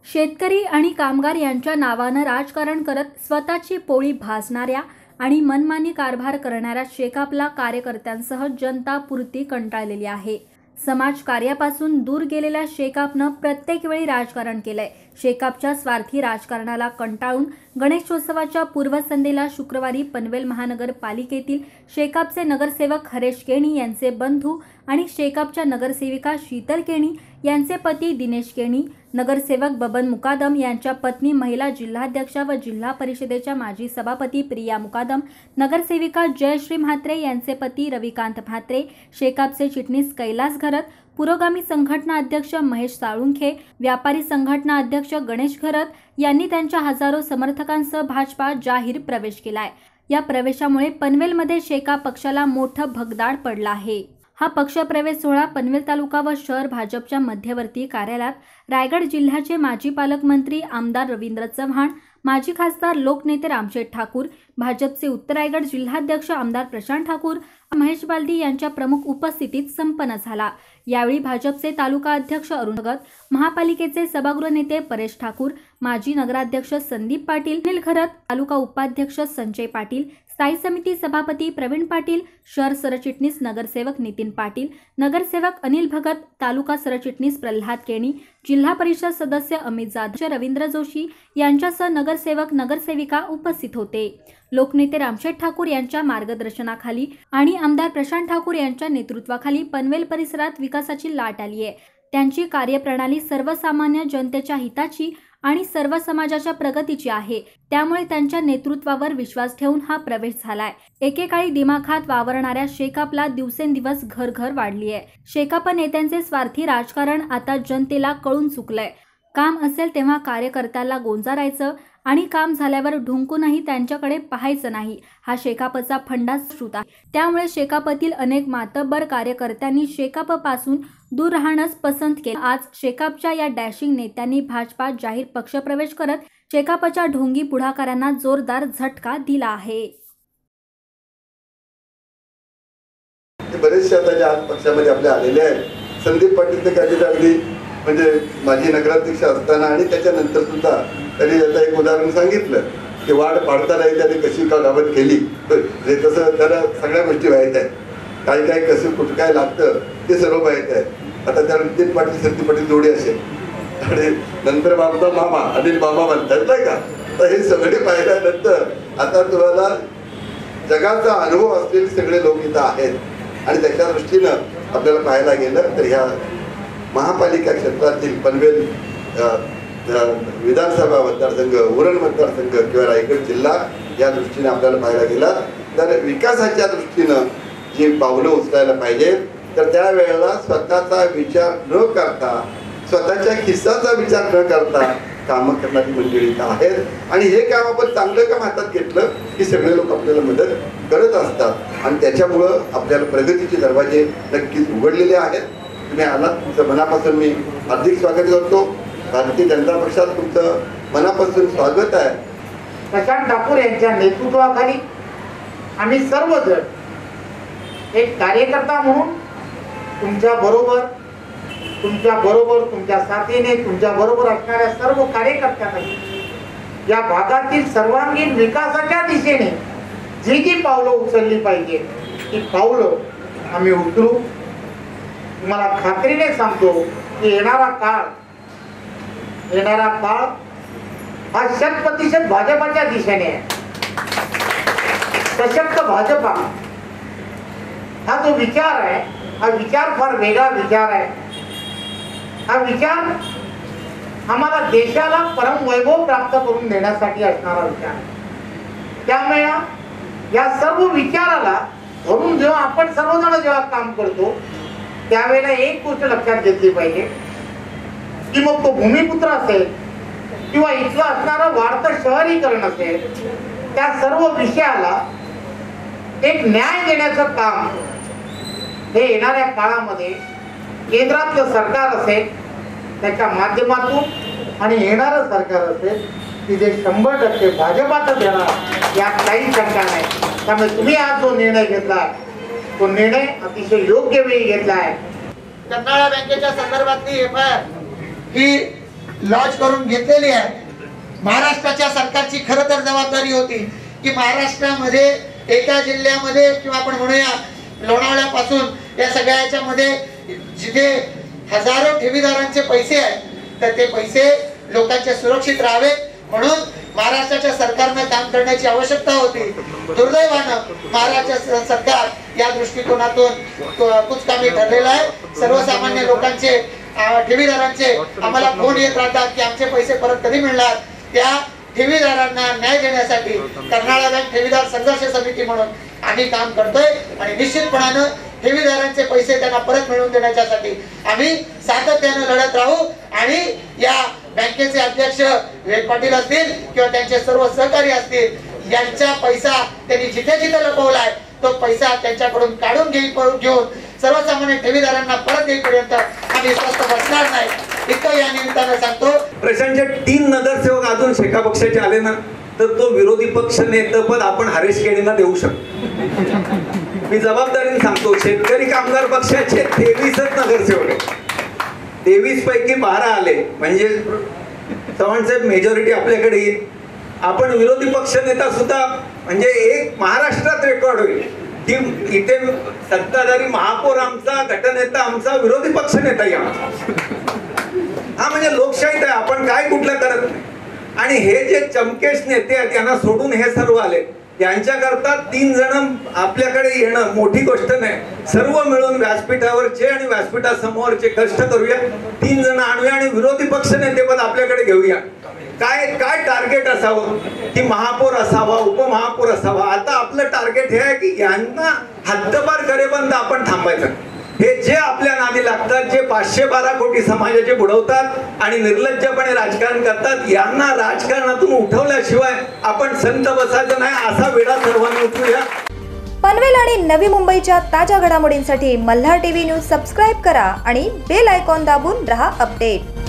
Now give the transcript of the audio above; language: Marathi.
शेतकरी आणि कामगार यांच्या नावानं राजकारण करत स्वतःची पोळी भाजणाऱ्या आणि मनमानी कारभार करणाऱ्या शेकापला कार्यकर्त्यांसह जनता पुरती कंटाळलेली आहे। समाज कार्यापासून दूर गेलेल्या शेकापनं प्रत्येक वेळी राजकारण केलंय। शेकापच्या स्वार्थी राजकारणाला कंटाळून गणेशोत्सवाच्या पूर्वसंध्येला शुक्रवारी पनवेल महानगरपालिकेतील शेकापचे नगरसेवक हरेश केणी यांचे बंधू आणि शेकापच्या नगरसेविका शीतल केणी यांचे पती दिनेश केणी, नगरसेवक बबन मुकादम यांच्या पत्नी, महिला जिल्हाध्यक्षा व जिल्हा परिषदेच्या माजी सभापती प्रिया मुकादम, नगरसेविका जयश्री म्हात्रे यांचे पती रविकांत म्हात्रे, शेकापचे चिटणीस कैलास घरत, पुरोगामी संघटना अध्यक्ष महेश साळुंखे, व्यापारी संघटना अध्यक्ष गणेश घरत यांनी त्यांच्या हजारो समर्थकांसह भाजपा जाहीर प्रवेश केलाय। या प्रवेशामुळे पनवेलमध्ये शेकाप पक्षाला मोठं भगदाड पडलं आहे। हा पक्षप्रवेश सोहळा पनवेल तालुका व शहर भाजपच्या मध्यवर्ती कार्यालयात रायगड जिल्ह्याचे माजी पालकमंत्री आमदार रवींद्र चव्हाण, माजी खासदार लोकनेते रामशेठ ठाकूर, भाजपचे उत्तर रायगड जिल्हाध्यक्ष आमदार प्रशांत ठाकूर, महेश बालदी यांच्या प्रमुख उपस्थितीत संपन्न झाला। यावेळी भाजपचे तालुका अध्यक्ष अरुण भगत, महापालिकेचे सभागृह नेते परेश ठाकूर, माजी नगराध्यक्ष संदीप पाटील, अनिल घरत, तालुका उपाध्यक्ष संजय पाटील, स्थायी समिती सभापती प्रवीण पाटील, शहर सरचिटणीस नगरसेवक नितीन पाटील, नगरसेवक अनिल भगत, तालुका सरचिटणीस प्रल्हाद केणी, जिल्हा परिषद सदस्य अमित जाधव, रवींद्र जोशी यांच्यासह नगरसेवक नगरसेविका उपस्थित होते। लोकनेते रामशेठ ठाकूर यांच्या मार्गदर्शनाखाली आणि आमदार प्रशांत ठाकूर यांच्या नेतृत्वाखाली पनवेल परिसरात विकासाची लाट आली आहे। त्यांची कार्यप्रणाली सर्वसामान्य जनतेच्या हिताची आणि सर्व समाजाच्या प्रगतीची आहे, त्यामुळे त्यांच्या नेतृत्वावर विश्वास ठेवून हा प्रवेश झालाय। एकेकाळी दिमाखात वावरणाऱ्या शेकापला दिवसेंदिवस घर वाढली आहे। शेकाप नेत्यांचे स्वार्थी राजकारण आता जनतेला कळून चुकलंय। काम असेल तेव्हा कार्यकर्त्याला गोंजारायचं आणि काम झाल्यावर ढुंकूनही त्यांच्याकडे पाहायचं नाही, हा शेकापचा फंडाच सूत आहे। त्यामुळे शेकापतील अनेक मातब्बर कार्यकर्त्यांनी शेकापपासून दूर राहणंच पसंत केलं। आज शेकापच्या या डॅशिंग नेत्यांनी भाजपात जाहीर पक्षप्रवेश करत शेकापच्या ढोंगी पुढाकारांना जोरदार झटका दिला आहे। बरेचसे आता ज्या पक्षामध्ये आपले आलेले आहेत, संदीप पाटील तर कधी अगदी म्हणजे माझी नगराध्यक्ष असताना आणि त्याच्यानंतर सुद्धा त्यांनी त्याचं एक उदाहरण सांगितलं की वाढ पाडताना त्याने कशी गावात केली, म्हणजे तसं त्याला सगळ्या गोष्टी माहीत आहेत, काय काय कसं कुठं काय लागतं ते सर्व माहीत आहे। आता त्या नितीन पाटील संदीप पाटील जोडी असेल आणि नंतर बाबा मामा अनिल मामा म्हणतात नाही का, तर हे सगळे पाहिल्यानंतर आता तुम्हाला जगाचा अनुभव असलेले सगळे लोक इथं आहेत आणि त्याच्या दृष्टीनं आपल्याला पाहायला गेलं तर ह्या महापालिका क्षेत्रातील पनवेल विधानसभा मतदारसंघ, उरण मतदारसंघ किंवा रायगड जिल्हा या दृष्टीने आपल्याला पाहायला गेला तर विकासाच्या दृष्टीनं जी पावलं उचलायला पाहिजे तर त्यावेळेला स्वतःचा विचार न करता, स्वतःच्या खिस्साचा विचार न करता कामं करणारी मंडळी आहेत आणि हे काम आपण चांगलं काम हातात घेतलं की सगळे लोक आपल्याला मदत करत असतात आणि त्याच्यामुळं आपल्याला प्रगतीचे दरवाजे नक्कीच उघडलेले आहेत। तुम्ही आलात, तुमचं मनापासून मी हार्दिक स्वागत करतो। भारतीय जनता पक्षात तुमचं मनापासून स्वागत आहे। प्रशांत ठाकूर यांच्या नेतृत्वाखाली आम्ही सर्वजण एक कार्यकर्ता म्हणून तुमच्या बरोबर तुमच्या साथीने तुमच्या बरोबर असणाऱ्या सर्व कार्यकर्त्यांना या भागातील सर्वांगीण विकासाच्या दिशेने जी पावलं उचलली पाहिजे ती पावलं आम्ही उचलू। तुम्हाला खात्रीने सांगतो की येणारा काळ हा 100% भाजपाच्या दिशेने आहे। सशक्त भाजपा हा जो विचार आहे, हा विचार फार वेगळा विचार आहे। हा विचार आम्हाला देशाला परम वैभव प्राप्त करून देण्यासाठी असणारा विचार आहे। त्यामुळे या सर्व विचाराला धरून जेव्हा आपण सर्वजण जेव्हा काम करतो त्यावेळेला एक गोष्ट लक्षात घेतली पाहिजे की मग तो भूमिपुत्र असेल किंवा इथलं असणारं वाढतं शहरीकरण असेल, त्या सर्व विषयाला एक न्याय देण्याचं काम हे येणाऱ्या काळामध्ये केंद्रातलं सरकार असेल त्याच्या माध्यमातून आणि येणारं सरकार असेल की जे 100% भाजपाचं देणार यात काही शंका नाही। त्यामुळे तुम्ही आज जो निर्णय घेतला तो निर्णय अतिशय योग्य वेळी घेतला आहे। कर्नाळा बँकेच्या संदर्भातली FIR ही लॉन्च करून घेतलेली आहे. महाराष्ट्राच्या सरकारची खरं तर जबाबदारी होती की महाराष्ट्रामध्ये एका जिल्ह्यामध्ये किंवा आपण म्हणूया लोणावळ्यापासून या सगळ्याच्या मध्ये जिथे हजारो ठेवीदारांचे पैसे आहेत तर ते पैसे लोकांचे सुरक्षित राहावे म्हणून महाराष्ट्राच्या सरकारनं काम करण्याची आवश्यकता होती. दुर्दैवानं महाराष्ट्र सरकार या दृष्टिकोनातून कुचकामी ठरलेलं आहे. सर्वसामान्य लोकांचे ठेवीदारांचे आम्हाला फोन येत राहतात की आमचे पैसे परत कधी मिळणार. त्या ठेवीदारांना न्याय देण्यासाठी कर्नाळा बँक ठेवीदार संघर्ष समिती म्हणून आम्ही काम करतोय आणि निश्चितपणानं ठेवीदारांचे पैसे त्यांना परत मिळवून देण्यासाठी आम्ही सातत्यानं लढत राहू आणि या बँकेचे अध्यक्ष विवेक पाटील असतील किंवा त्यांचे सर्व सहकारी असतील यांचा पैसा त्यांनी जिथे जिथे लपवलाय तो पैसा त्यांच्याकडून काढून घेऊन सर्वसामान्य ठेवीदारांना परत देईपर्यंत आम्ही स्वस्थ बसणार नाही इतकं या निमित्तानं सांगतो. प्रशांतचे 3 नगरसेवक अजून शेका पक्षाचे आले ना तर तो विरोधी पक्ष नेतेपद आपण हरीश केडींना देऊ शकतो. मी जबाबदारीने सांगतो शेतकरी कामगार पक्षाचे 23च नगरसेवक आहेत. 23 पैकी 12 आले म्हणजे चव्हाणसाहेब मेजॉरिटी आपल्याकडे येईल. आपण विरोधी पक्ष नेता सुद्धा म्हणजे एक महाराष्ट्रात रेकॉर्ड होईल की इथे सत्ताधारी महापौर आमचा, गटनेता आमचा, विरोधी पक्ष नेताही आमचा. हा म्हणजे लोकशाहीत आहे. आपण काय कुठलं करत नाही. आणि हे जे चमकेश नेते आहेत यांना सोडून हे सर्व आले यांच्याकरता 3 जण आपल्याकडे येणं मोठी गोष्ट नाही. सर्व मिळून व्यासपीठावरचे आणि व्यासपीठासमोरचे कष्ट करूया. 3 जण आणूया आणि विरोधी पक्ष नेतेपद आपल्याकडे घेऊया. काय काय टार्गेट असावं की महापौर असावा, उपमहापौर असावा. आता आपलं टार्गेट हे आहे की यांना हद्दपार करेपर्यंत आपण थांबायचं. हे जे आपल्या नादी लागतात, जे 512 कोटी समाजाचे बुडवतात आणि निर्लज्जपणे राजकारण करतात, यांना राजकारणातून उठवल्याशिवाय आपण संत बसायचं नाही असा वेळा सर्वांनी उठूया. पनवेल आणि नवी मुंबईच्या ताज्या घडामोडींसाठी मल्हार टीव्ही न्यूज सबस्क्राईब करा आणि बेल आयकॉन दाबून रहा अपडेट.